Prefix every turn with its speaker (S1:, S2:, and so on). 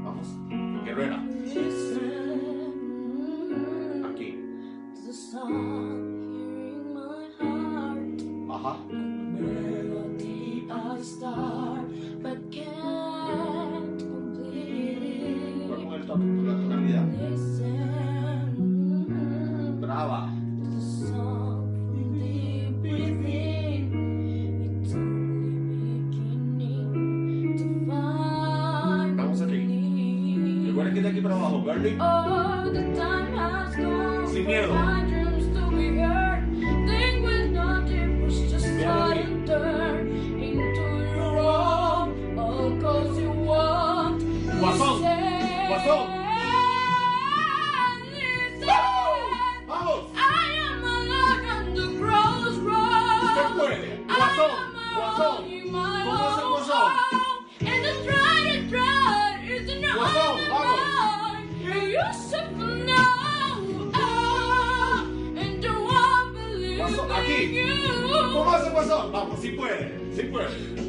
S1: Vamos. Guerrera. Aquí. Ajá. Igual con el tono, con la tonalidad. Brava. Vamos aquí. Recuerden que de aquí para abajo, Bernie. Sin miedo. Guasón. Guasón. Vamos. Usted puede. Guasón. Guasón. ¿Cómo hace Guasón? Guasón, vamos. Guasón, aquí. ¿Cómo hace Guasón? Vamos, sí puede. Sí puede.